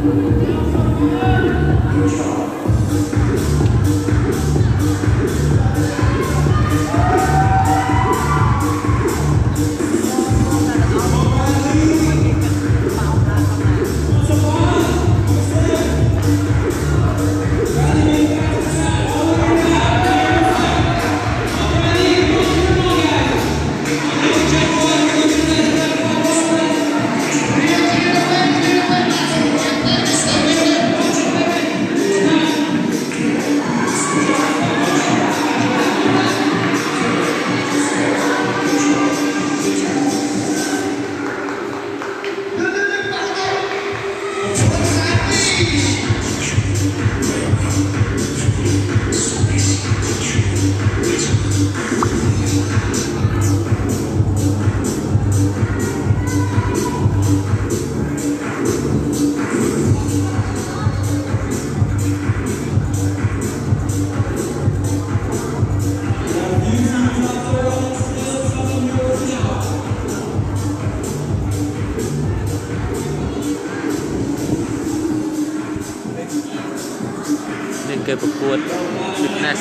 Ke berkuat fitness.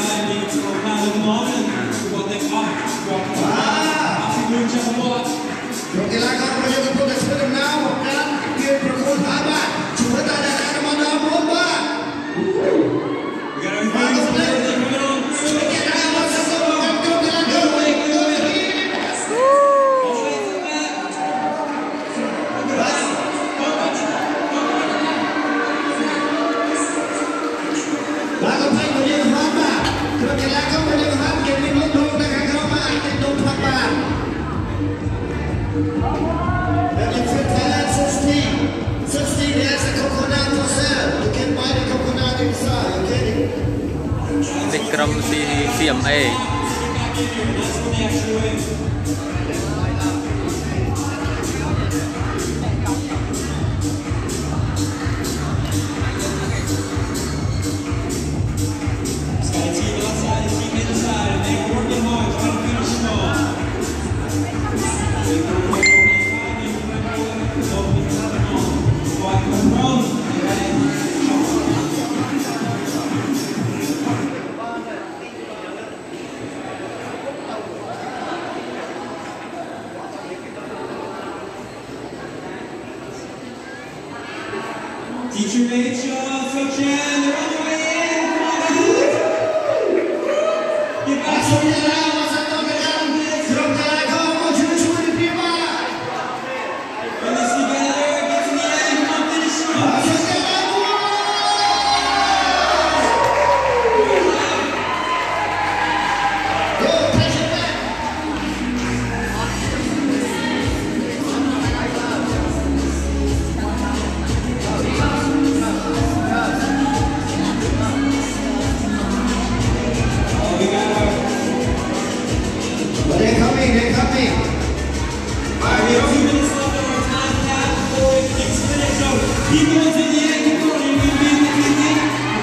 ក្រុម CMA Teacher Rachel, Sochan, they're on the way in. Get back to the house. I don't get out of this. Don't get out of this. When this together, get to the end. Come on, finish strong. They're coming. Alright, we have 2 minutes left of our time cap before it gets finished. So keep going to the end, keep going. You're going to be in the beginning.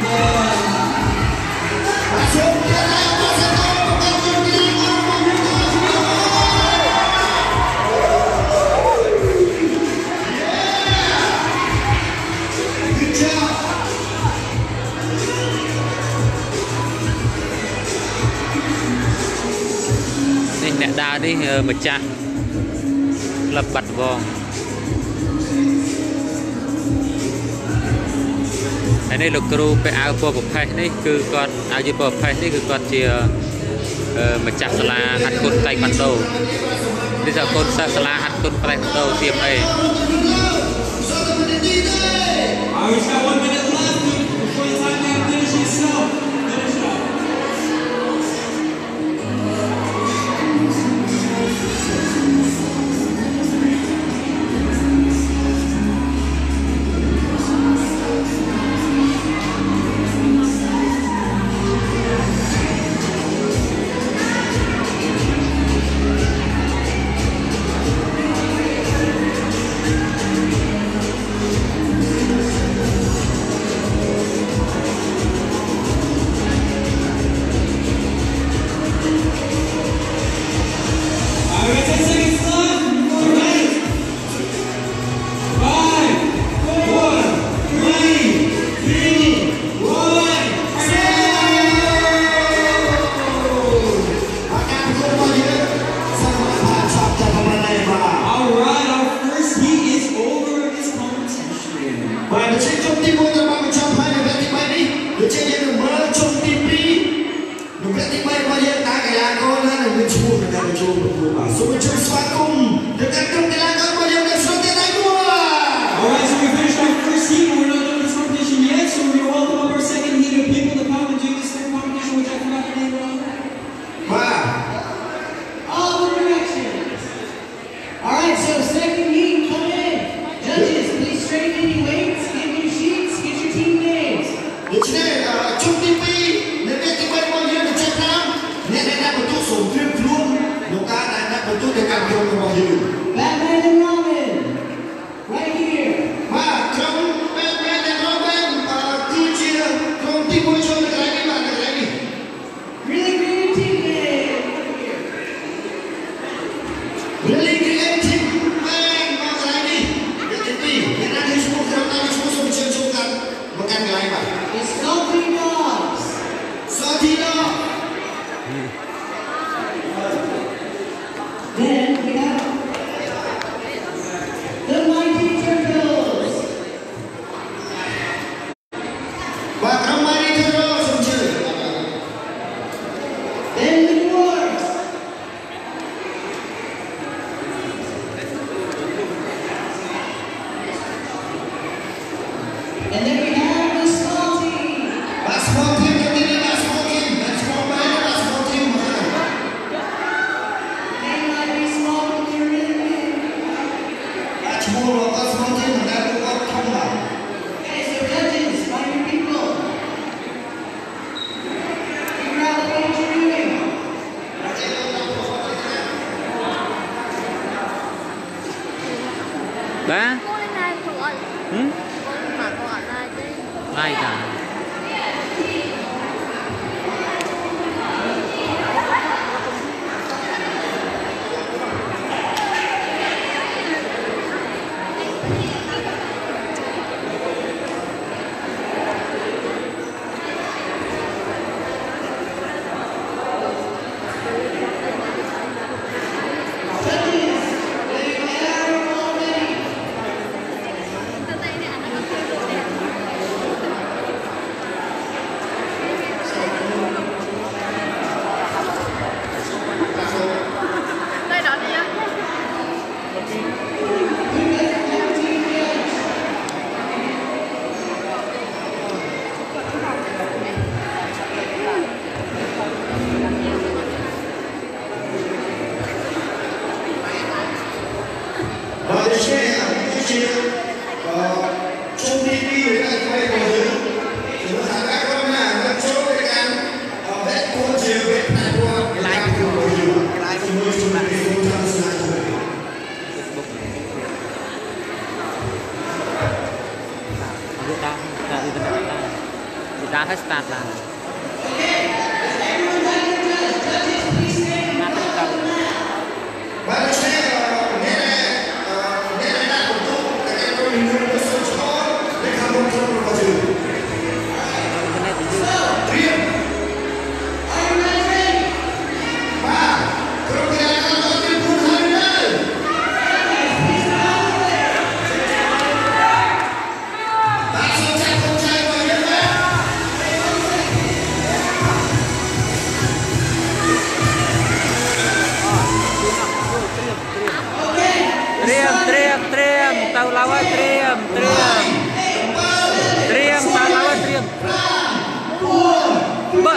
Good job. Nè đào đi mà chặt lập bạch vòng đây là kêuไปเอาพวกกับไพ่นี่คือก่อนเอาอยู่พวกไพ่นี่คือก่อนที่มาจับสลาหัดคนไต่มันโตนี่จะคนสลาหัดคนไต่มันโตเทียมเอ ăn cơm của mọi người. Batman and Robin, right here. Và trong Batman and Robin chia chia trong team môi trường cái này bạn cái này. Really great team game. Really great team man vào cái này đi. Cái gì? Cái này thì chúng ta chúng chơi chungกันmột cái này mà. The Salty Dogs. Salty Dog. Then we have the Mighty Turtles. Và các Mighty Turtles cùng chơi. Then the Dwarves. And then we have the Small Team. Và small team cái này là small team, là small man là small team mà. They might be small, but they're really big. Là small và small team là đã được không nào. Okay, so judges, find your people. Figure out what you're doing. Ba Cô lên này cô gọi. Cô mà cô gọi lại đi. ai cả Từ đây nè, nó có kêu được nè. Đây đó đi á. Và để chia trong TV với lại quay mọi thứ chúng ta đã có là chỗ cái can vẽ con chiều vẽ lại qua cái like của mọi người cái like của mọi người là cái con trang sử dụng Việt Nam hết start là và để chia nghe này là một tổ cái con mình muốn soi cho để không có trong mọi thứ riêng và kalau kita akan melakukan puluhan hari langsung cakap cakap bagaimana Triêm tàu lawan triêm tàu lawan triêm bật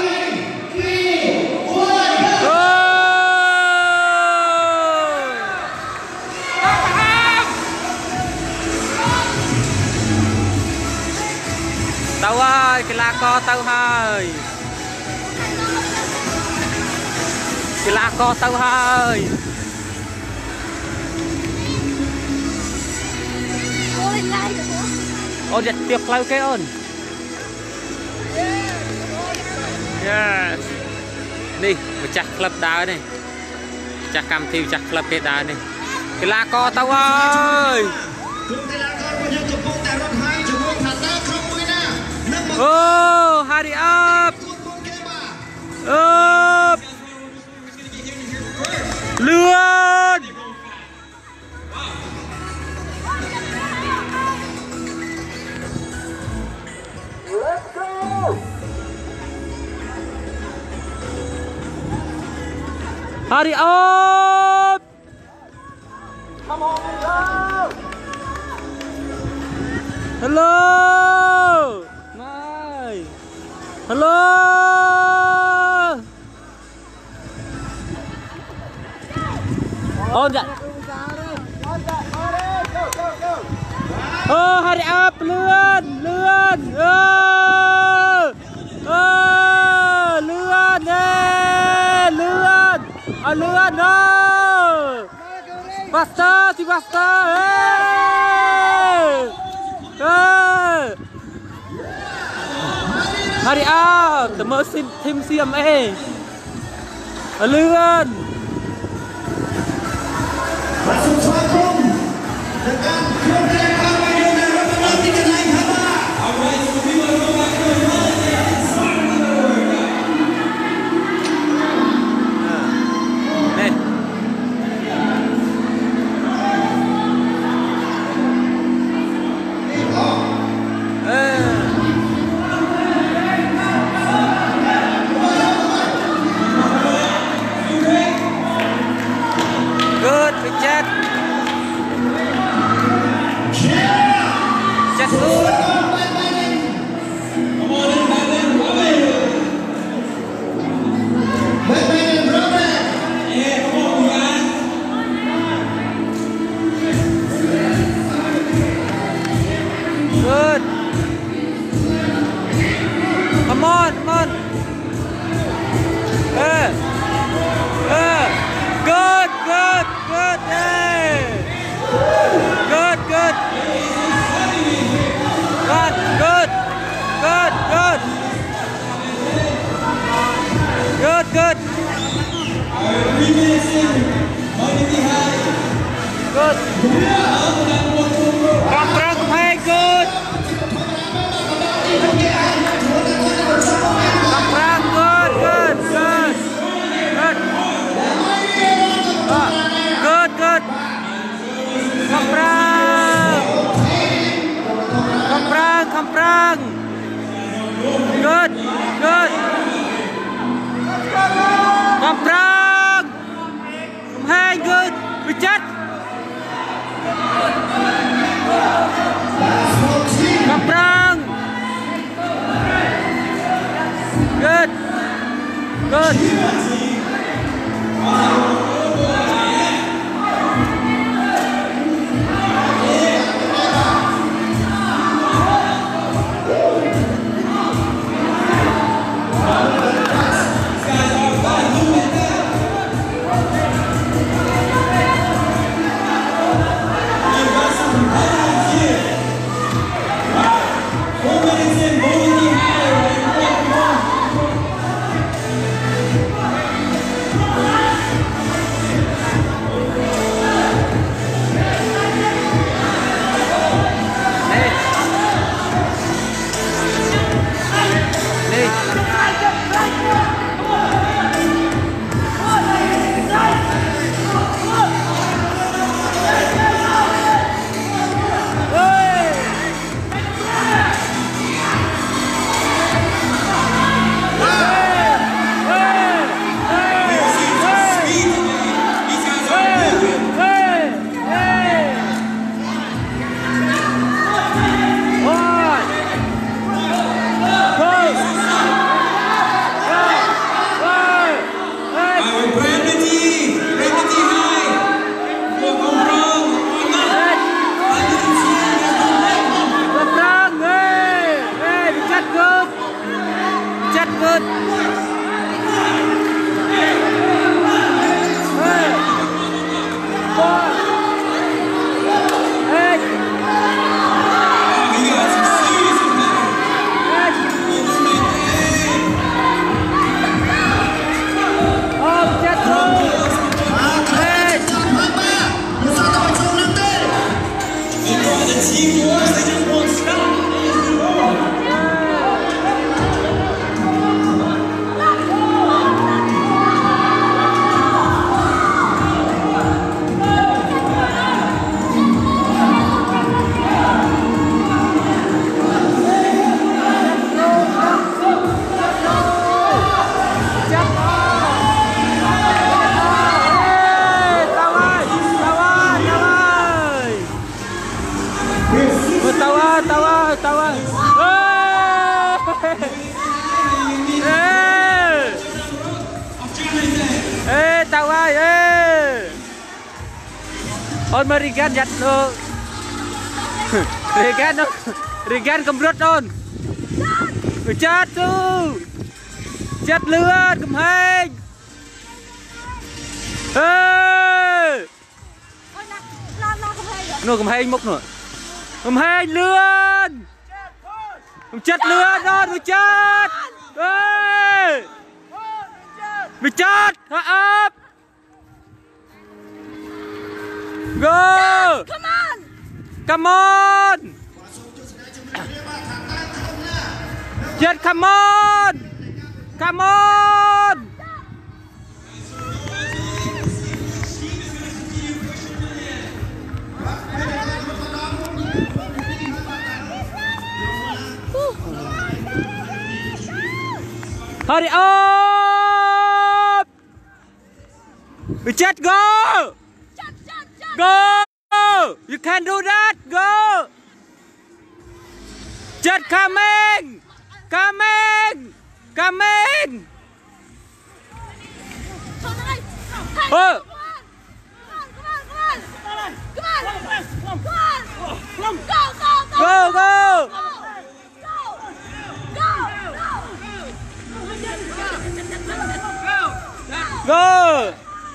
tàu ơi cái lá co tàu hơi cái lá co tàu hơi Cô lên like được không? ôn dịch tiệc lâu cái ôn yes đi một chặt club đá này chặt cam thiêu chặt club cái đá này cái lá co tao ơi oh hurry up up lươn hurry up hello này hello ôn dạ hurry up lươn lươn lươn lươn lươn Faster, si faster. Hurry up, the mercy team CMA. Lươn. Masuk semakum dengan program kami dengan rekomendasi ke lain haba. Good, Richard. Just good. Good. Come on, come on. Good, good, good. Hey. Good, good. Good, good. Good, good. Good, good. Good. Come from hey, good. Come from good, good, good. Good. Good, good. Come from. Come from, come from. Good, good. Come from. Come hey, good. Richard. Come from. Good. Good. Tao ơi, ôn mà Regan giật đồ, Regan cầm rốt ôn, chết tu, chết lươn cầm hình, Nó cầm hai mốc nữa. Cầm hai lươn. Cầm chất lươn rồi, rồi chất. Ê. Mày chất, hạ ấp. Go. Come on. Come on. Chất come on. Come on. Hurry up! Just go! Go! You can do that! Go! Just coming! Coming! Coming! Oh! Go! Go! Go!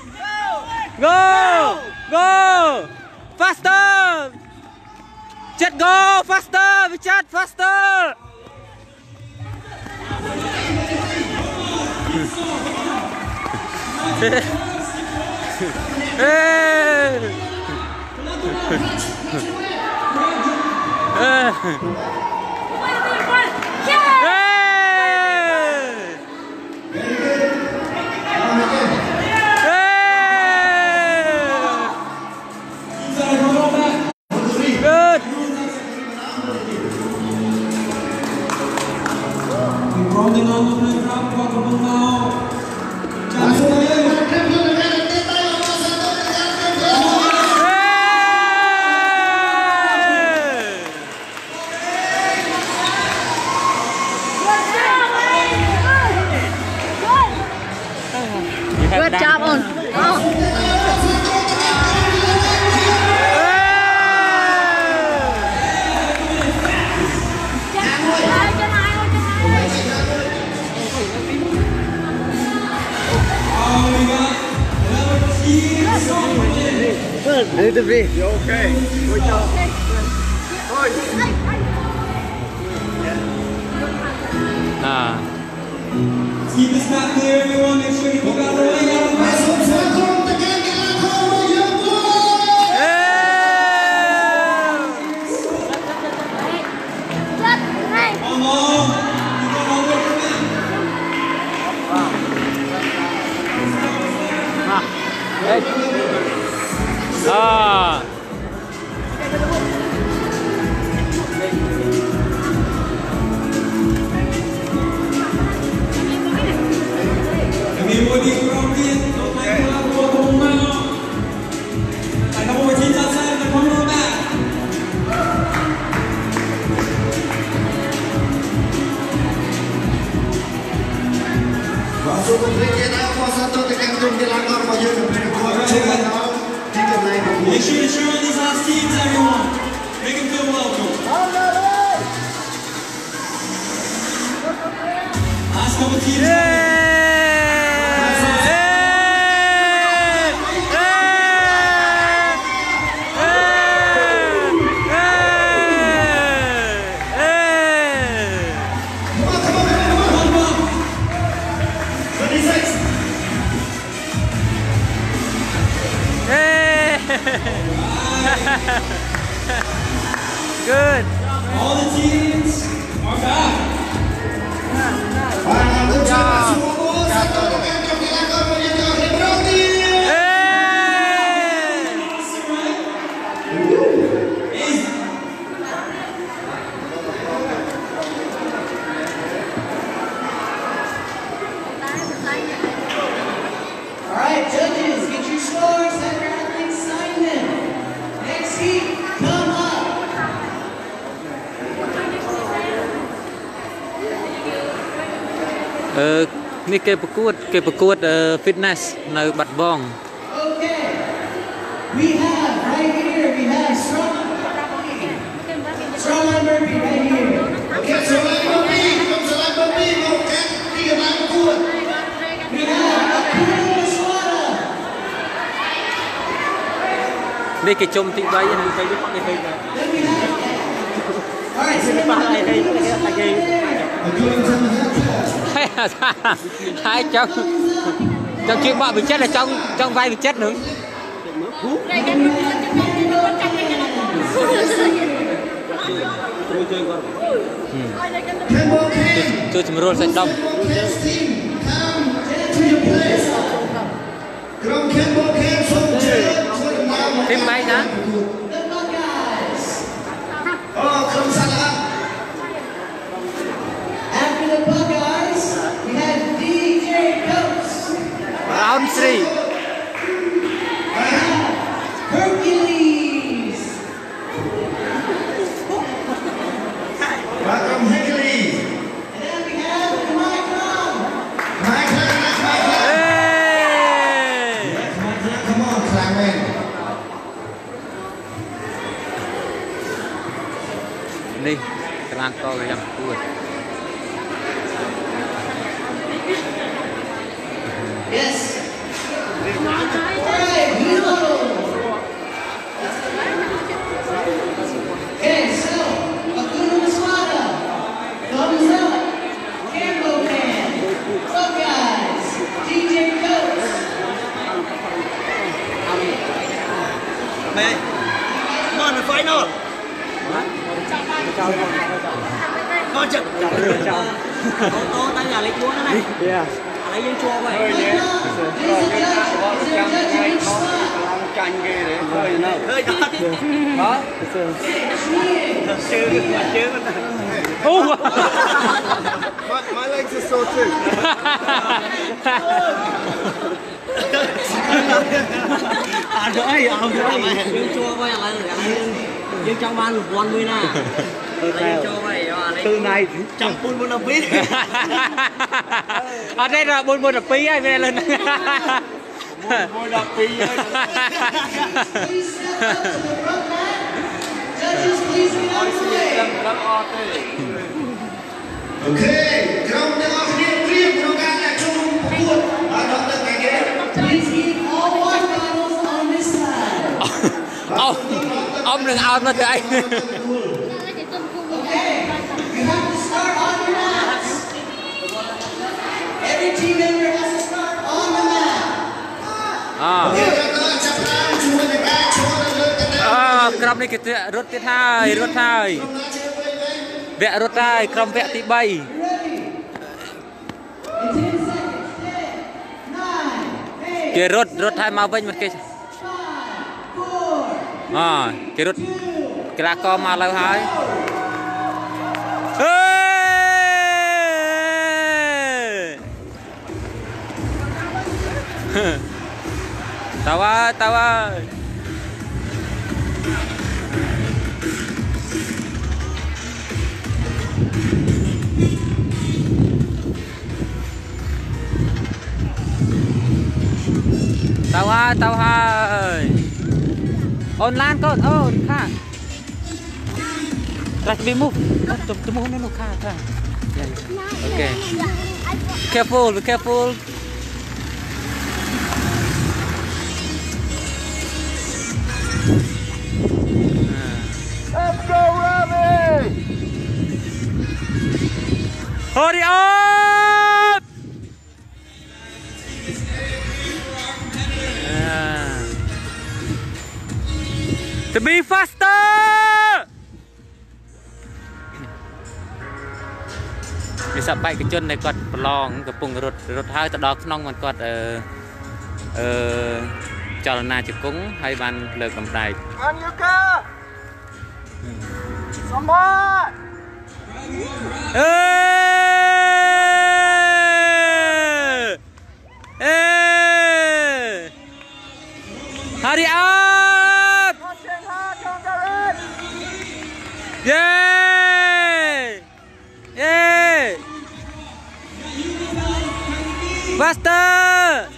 Go! Go! Faster! Just go! Faster! Richard, faster! Good job on. Good to be. You okay? Good job. Keep us back there, everyone. Make sure you look out the way. Come on. You got all work for me. Everybody from this, don't make it up for the moment. I come over to the outside and come on back. Và số một cái nào qua sát tôi cái công ty làm ngon bao nhiêu được mình có chơi cái đó chỉ cần này một Make sure you cheer on these last teams, everyone. Make them feel welcome. Last couple teams. Good. All the teams are back. All right, judges, get your scores. Have your athletes sign them. Next heat, come up. Ni keประกวด fitness នៅបាត់ដំបង Okay. We have right here, we have Strongman Burpee right here. Okay, so like Bobby, okay, đi cái nào cũng We have Akuna Swada. Đây cái chôm tí bay All right, so hai trong chuyện bọ bị chết là trong vai bị chết nữa. Tôi chỉ muốn sạch đông. Phim máy hả? after the Buckeyes, we have DJ Coates. Round 3. Hercules. Welcome Hercules. And then we have Micron. Hey! Come on, Clement. Đi, cái lan to rồi em cua. Yes. All right, Hilo. Okay, so Hakuna Matata, thumbs up, Cambo Can, what's up guys? DJ Coates. Mày, come on, the final. Con chật. Ô, tay là lấy cuốn này. Yeah. Lấy dân chua vậy. Is there a judge in each spot? Canh ghê đấy. Hơi đó. Hả? Chứ. My legs are sore too. Rồi, dân chua vậy là dân trong ban lục one mươi nè. Dân chua vậy là từ này chẳng phun một năm phí. Ở đây là buôn là phí ai về lên. Buôn là phí. Please step up to the front mat. Judges, please get out of the way. Okay, trong những ông điên riêng của các nhà chung cuộc và đọc được cái ghế. Please keep all white finals on this side. Ông đừng out mà từ anh. Okay, you have to start on your mats. Every team member has to start on the mat. Cầm này cái rút tiếp hai, vẽ rút hai, cầm vẽ tí bay. In 10 seconds, 10, 9, 8, Cái rút hai mau vinh một cái. 5, 4, Cái rút cái lá co mà lâu hai. Tao ơi. Tao ơi. Online con, kha. Try to be move. To move no kha. Okay. Careful, be careful. Let's go, Robbie! Hurry up! To be faster! Vì sao bay cái chân này quạt lon cái bùng rụt hơi từ đó nong mình quạt cho là na chụp cúng hay ban lời cầm đài. Anyuka! Somebody! Hurry up! Yeah! Yeah! Faster!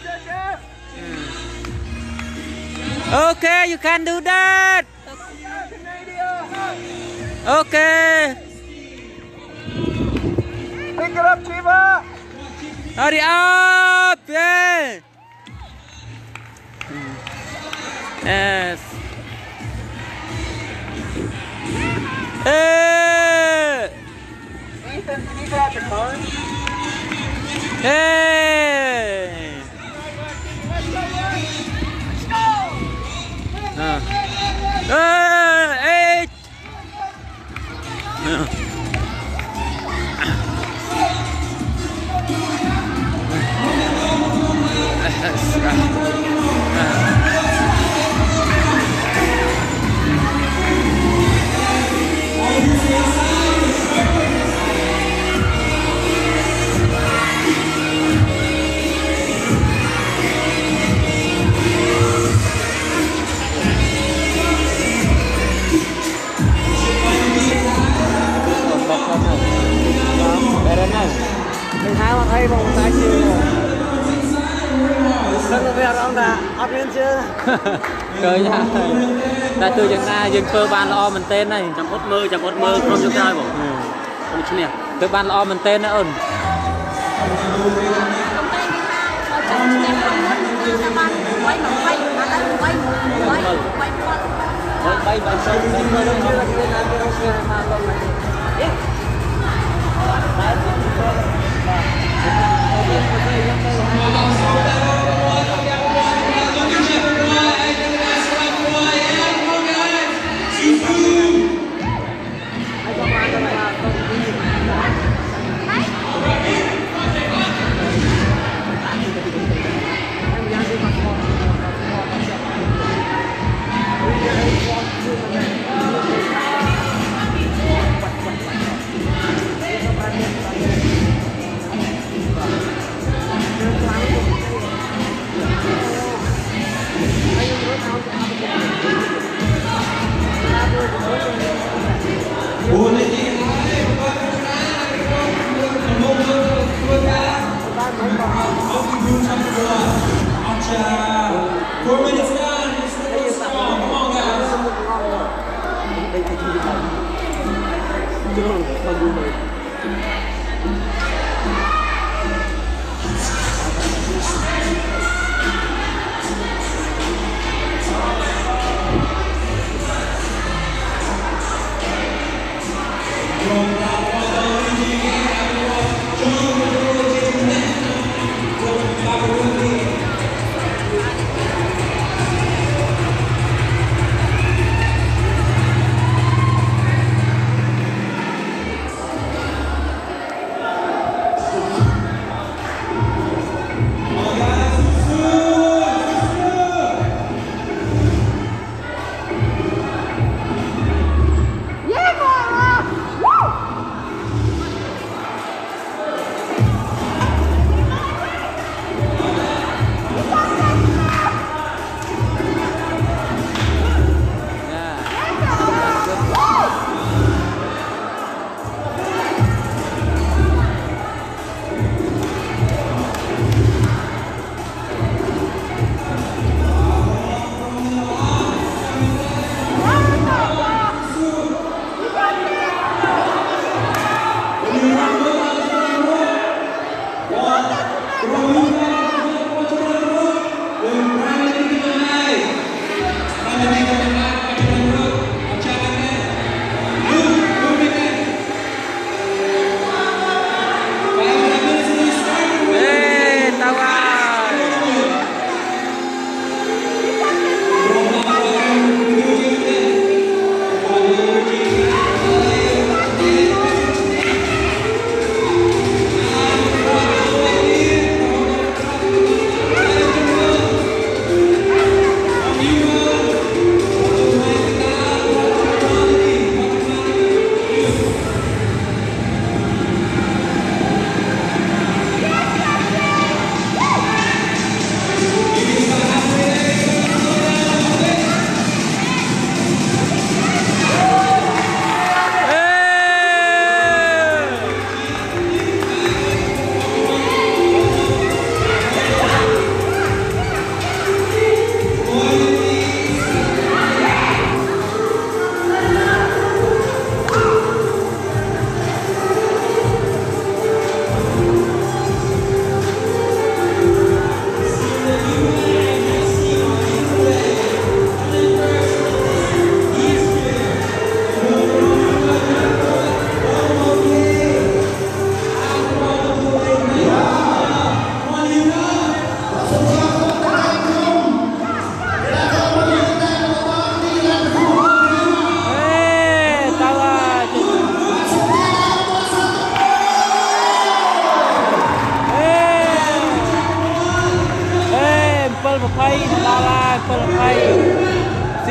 Okay, you can do that. Okay. Pick it up, Chiva! Hurry up! Yeah. Yes. Ê mình hai mà thấy vòng tay chiều rất là vẻ ông ta áp lên chưa cười nha ta từ chẳng na dừng cơ ban lo mình tên này chẳng ốt mơ không cho trai bảo không chứ nè từ ban lo mình tên nữa ơn bay sâu bay đâu như là cái này cái ông xe mà con này Hãy subscribe cho kênh Ghiền Mì Gõ để không bỏ lỡ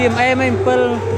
CMA មិន7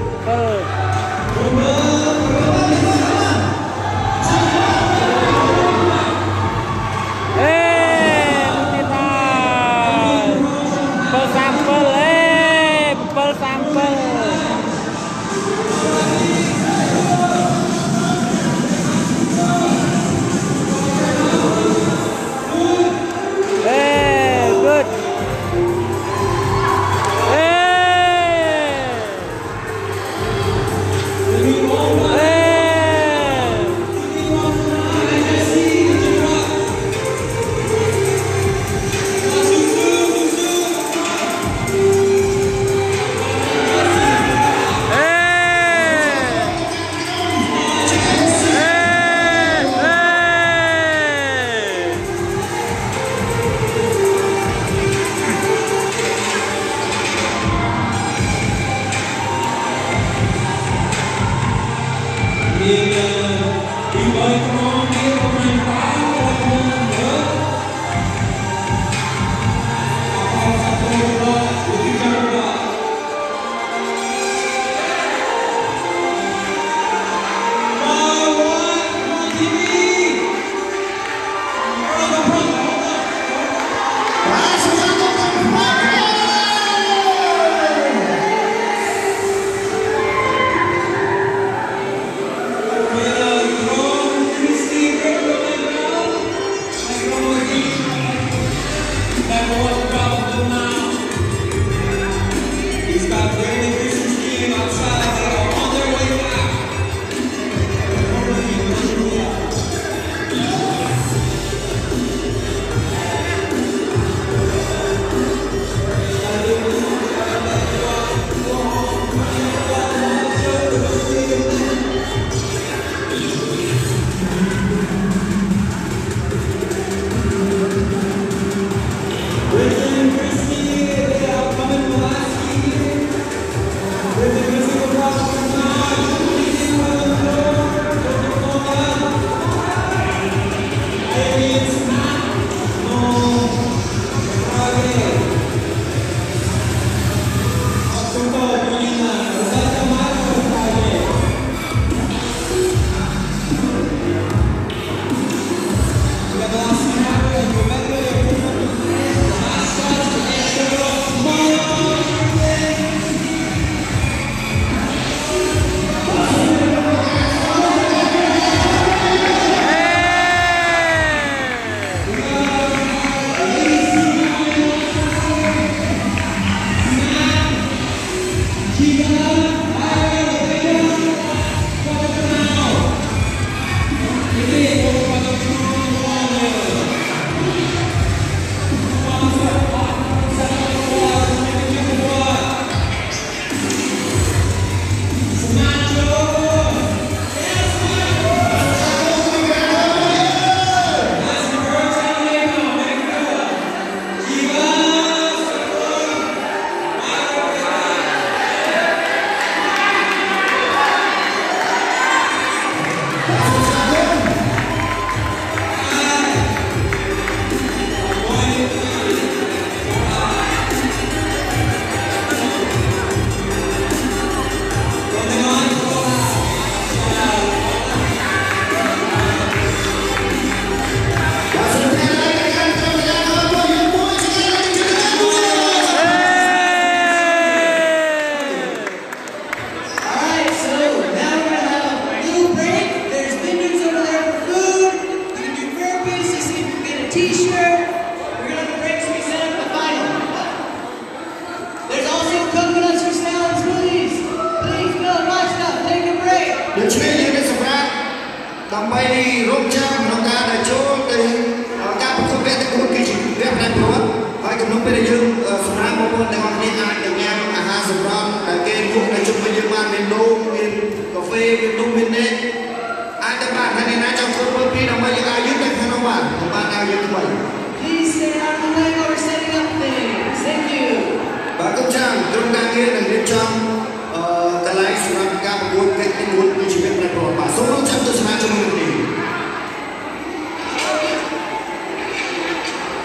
Please stay out of the way while we're setting up things. Thank you. បាទគុំចាំក្រុមការងារនឹងរៀបចំកន្លែងសម្រាប់ការប្រកួតកិច្ចទី1គឺជីវិតប្រព័ន្ធបាទសូមចូលទស្សនាជាមួយគ្នា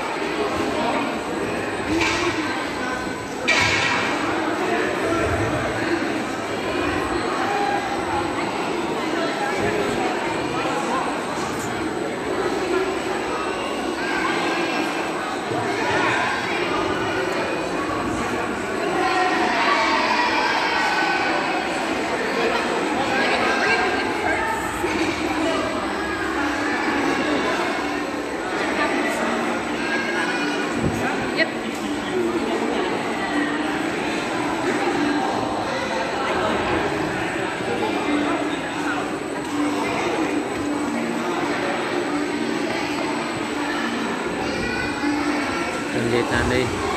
All ta đi